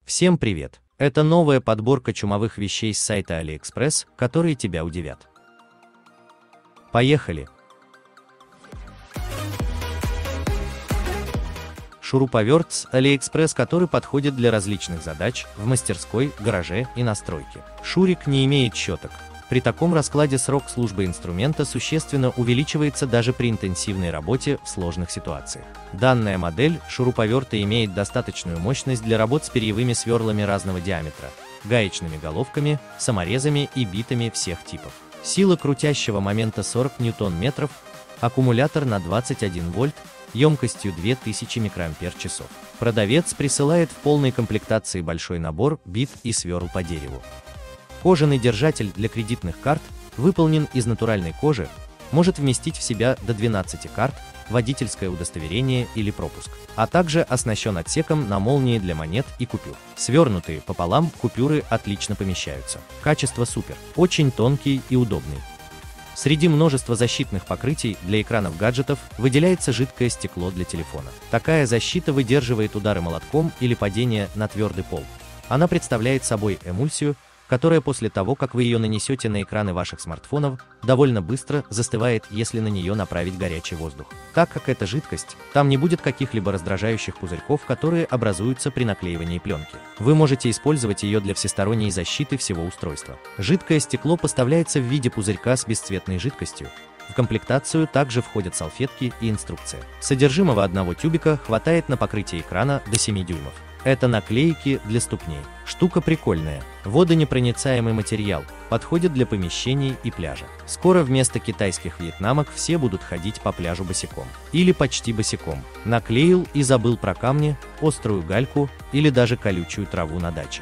Всем привет! Это новая подборка чумовых вещей с сайта AliExpress, которые тебя удивят. Поехали! Шуруповерт с AliExpress, который подходит для различных задач в мастерской, гараже и на стройке. Шурик не имеет щеток. При таком раскладе срок службы инструмента существенно увеличивается даже при интенсивной работе в сложных ситуациях. Данная модель шуруповерта имеет достаточную мощность для работ с перьевыми сверлами разного диаметра, гаечными головками, саморезами и битами всех типов. Сила крутящего момента 40 Нм, аккумулятор на 21 вольт, емкостью 2000 микроампер-часов. Продавец присылает в полной комплектации большой набор бит и сверл по дереву. Кожаный держатель для кредитных карт выполнен из натуральной кожи, может вместить в себя до 12 карт, водительское удостоверение или пропуск, а также оснащен отсеком на молнии для монет и купюр. Свернутые пополам купюры отлично помещаются. Качество супер, очень тонкий и удобный. Среди множества защитных покрытий для экранов гаджетов выделяется жидкое стекло для телефона. Такая защита выдерживает удары молотком или падение на твердый пол. Она представляет собой эмульсию, которая после того, как вы ее нанесете на экраны ваших смартфонов, довольно быстро застывает, если на нее направить горячий воздух. Так как это жидкость, там не будет каких-либо раздражающих пузырьков, которые образуются при наклеивании пленки. Вы можете использовать ее для всесторонней защиты всего устройства. Жидкое стекло поставляется в виде пузырька с бесцветной жидкостью. В комплектацию также входят салфетки и инструкция. Содержимого одного тюбика хватает на покрытие экрана до 7 дюймов. Это наклейки для ступней. Штука прикольная. Водонепроницаемый материал, подходит для помещений и пляжа. Скоро вместо китайских вьетнамок все будут ходить по пляжу босиком. Или почти босиком. Наклеил и забыл про камни, острую гальку или даже колючую траву на даче.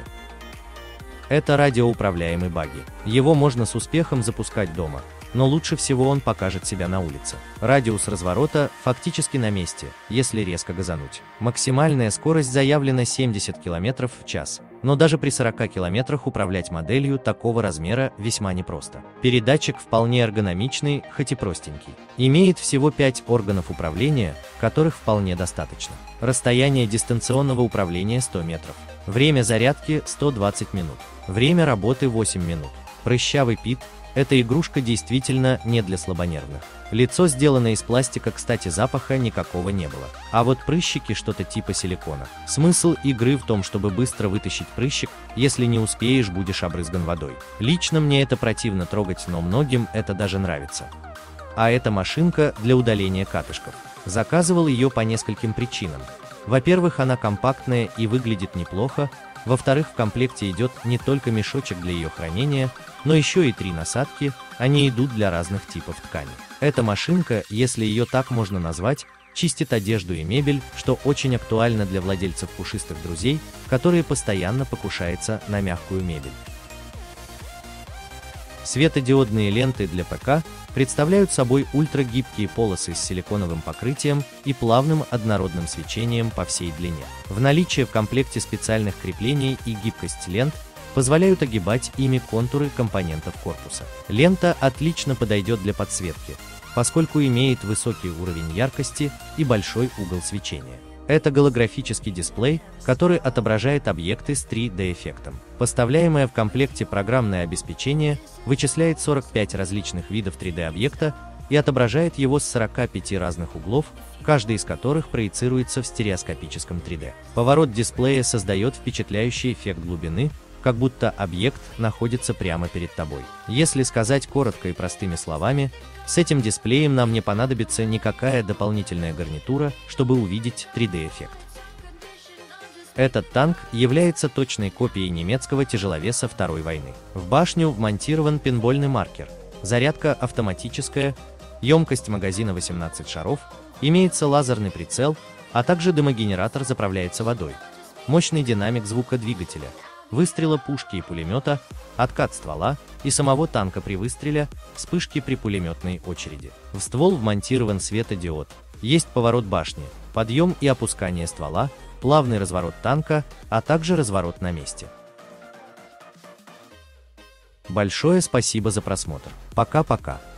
Это радиоуправляемый багги. Его можно с успехом запускать дома, но лучше всего он покажет себя на улице. Радиус разворота фактически на месте, если резко газануть. Максимальная скорость заявлена 70 км в час, но даже при 40 км управлять моделью такого размера весьма непросто. Передатчик вполне эргономичный, хоть и простенький. Имеет всего 5 органов управления, которых вполне достаточно. Расстояние дистанционного управления 100 метров. Время зарядки 120 минут. Время работы 8 минут. Прыщавый Пит. Эта игрушка действительно не для слабонервных. Лицо сделано из пластика, кстати, запаха никакого не было. А вот прыщики что-то типа силикона. Смысл игры в том, чтобы быстро вытащить прыщик, если не успеешь, будешь обрызган водой. Лично мне это противно трогать, но многим это даже нравится. А это машинка для удаления катышков. Заказывал ее по нескольким причинам. Во-первых, она компактная и выглядит неплохо. Во-вторых, в комплекте идет не только мешочек для ее хранения, но еще и 3 насадки, они идут для разных типов ткани. Эта машинка, если ее так можно назвать, чистит одежду и мебель, что очень актуально для владельцев пушистых друзей, которые постоянно покушаются на мягкую мебель. Светодиодные ленты для ПК представляют собой ультрагибкие полосы с силиконовым покрытием и плавным однородным свечением по всей длине. В наличии в комплекте специальных креплений и гибкость лент позволяют огибать ими контуры компонентов корпуса. Лента отлично подойдет для подсветки, поскольку имеет высокий уровень яркости и большой угол свечения. Это голографический дисплей, который отображает объекты с 3D-эффектом. Поставляемое в комплекте программное обеспечение вычисляет 45 различных видов 3D-объекта и отображает его с 45 разных углов, каждый из которых проецируется в стереоскопическом 3D. Поворот дисплея создает впечатляющий эффект глубины, как будто объект находится прямо перед тобой. Если сказать коротко и простыми словами, с этим дисплеем нам не понадобится никакая дополнительная гарнитура, чтобы увидеть 3D-эффект. Этот танк является точной копией немецкого тяжеловеса Второй войны. В башню вмонтирован пейнтбольный маркер, зарядка автоматическая, емкость магазина 18 шаров, имеется лазерный прицел, а также дымогенератор заправляется водой. Мощный динамик звука двигателя, выстрела пушки и пулемета, откат ствола и самого танка при выстреле, вспышки при пулеметной очереди. В ствол вмонтирован светодиод, есть поворот башни, подъем и опускание ствола, плавный разворот танка, а также разворот на месте. Большое спасибо за просмотр. Пока-пока.